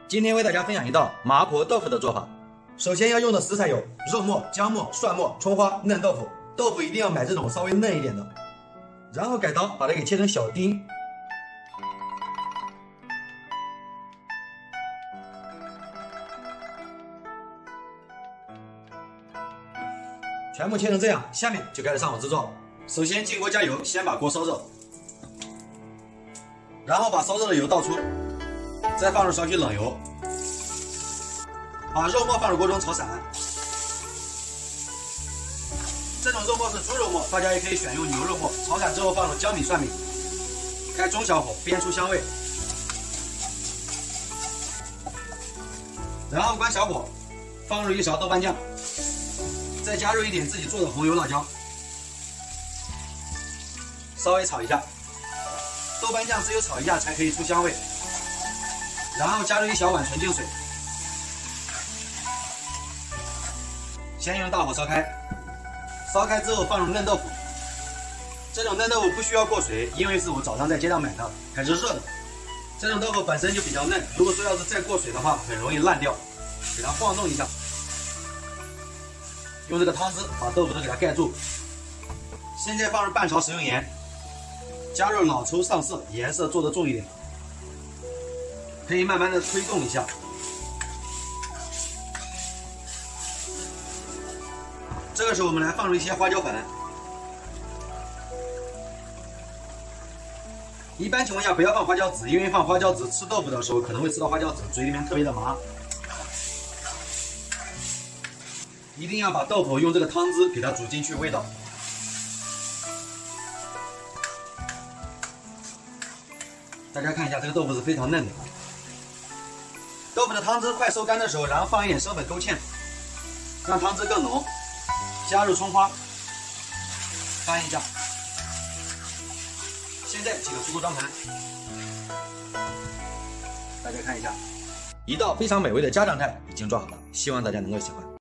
今天为大家分享一道麻婆豆腐的做法。首先要用的食材有肉末、姜末、蒜末、葱花、嫩豆腐。豆腐一定要买这种稍微嫩一点的。然后改刀把它给切成小丁，全部切成这样。下面就开始上火制作。首先进锅加油，先把锅烧热，然后把烧热的油倒出，再放入少许冷油，把肉末放入锅中炒散。这种肉末是猪肉末，大家也可以选用牛肉末。炒散之后放入姜米、蒜米，开中小火煸出香味，然后关小火，放入一勺豆瓣酱，再加入一点自己做的红油辣椒，稍微炒一下。豆瓣酱只有炒一下才可以出香味。然后加入一小碗纯净水，先用大火烧开。烧开之后放入嫩豆腐，这种嫩豆腐不需要过水，因为是我早上在街上买的，还是热的。这种豆腐本身就比较嫩，如果说要是再过水的话，很容易烂掉。给它晃动一下，用这个汤汁把豆腐都给它盖住。现在放入半勺食用盐，加入老抽上色，颜色做得重一点，可以慢慢的推动一下。这个时候我们来放入一些花椒粉。一般情况下不要放花椒籽，因为放花椒籽吃豆腐的时候可能会吃到花椒籽，嘴里面特别的麻。一定要把豆腐用这个汤汁给它煮进去味道。大家看一下，这个豆腐是非常嫩的。豆腐的汤汁快收干的时候，然后放一点生粉勾芡，让汤汁更浓。加入葱花，翻一下。现在几个出锅装盘，大家看一下，一道非常美味的家常菜已经做好了，希望大家能够喜欢。